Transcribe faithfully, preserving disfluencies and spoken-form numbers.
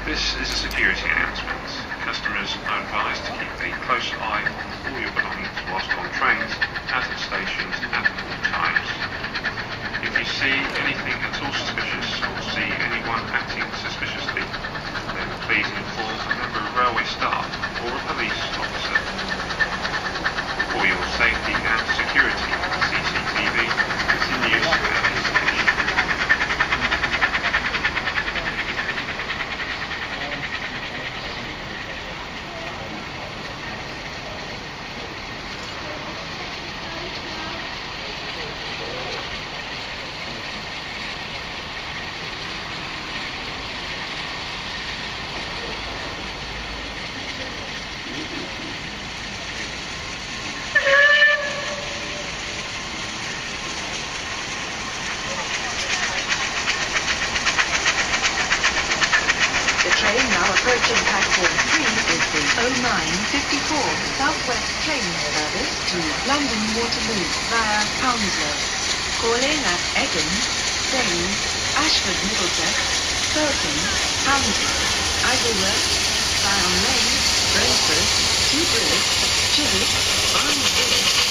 This is a security announcement. Customers are advised to keep a close eye on all your belongings whilst on trains, at stations, at all times. If you see anything at all suspicious or see anyone acting suspiciously, then please inform a member of railway staff or a police officer. For your safety and security, C C T V continues at this station. Approaching platform three is the oh nine fifty-four Southwest train service to London Waterloo via Hounslow. Calling at Egham, Staines, Ashford Middlesex, Felton, Hounslow, Isleworth, Sion Lane, Brentford, Two Bridge, Chiswick, Barnsley.